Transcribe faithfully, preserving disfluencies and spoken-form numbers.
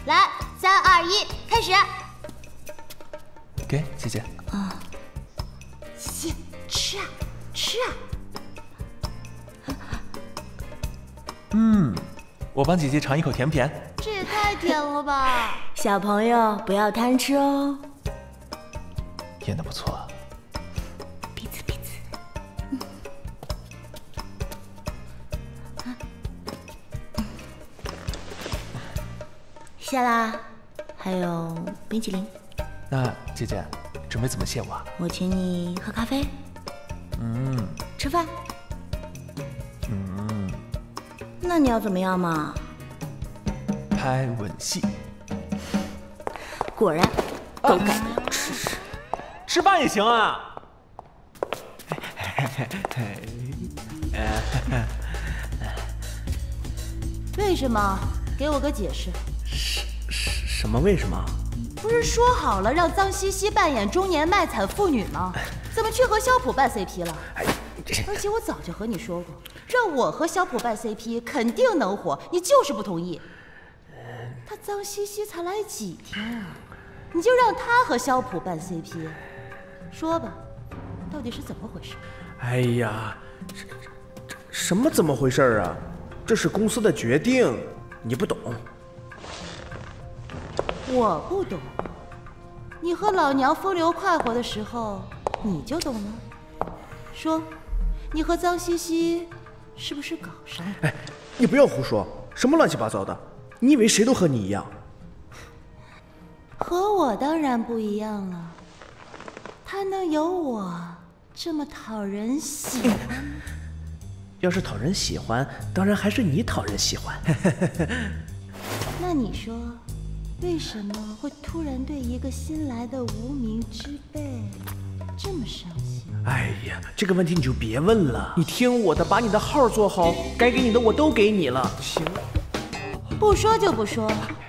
来，三二一，开始。 给姐姐。 啊，姐姐吃啊，吃啊。 嗯，我帮姐姐尝一口甜甜。 这也太甜了吧！ 小朋友不要贪吃哦。 腌得不错。 鼻子鼻子。嗯。谢啦，还有冰淇淋。 那姐姐准备怎么谢我？ 我请你喝咖啡。 嗯。 吃饭。 嗯。 那你要怎么样嘛？ 拍吻戏。 果然，狗改不了吃屎。 吃饭也行啊。 为什么？给我个解释。 什什什么？为什么？ 不是说好了让脏兮兮扮演中年卖惨妇女吗？怎么去和肖普办 C P 了？而且我早就和你说过，让我和肖普办 C P 肯定能火，你就是不同意。他脏兮兮才来几天啊，你就让他和肖普办 C P？ 说吧，到底是怎么回事？ 哎呀，这这什么怎么回事啊？这是公司的决定，你不懂。 我不懂，你和老娘风流快活的时候，你就懂了。说，你和脏兮兮是不是搞上了？ 哎，你不要胡说，什么乱七八糟的？你以为谁都和你一样？ 和我当然不一样了，他能有我这么讨人喜欢吗？ 要是讨人喜欢，当然还是你讨人喜欢。 那你说，为什么会突然对一个新来的无名之辈这么伤心？ 哎呀，这个问题你就别问了，你听我的，把你的号做好，该给你的我都给你了。行。 不说就不说，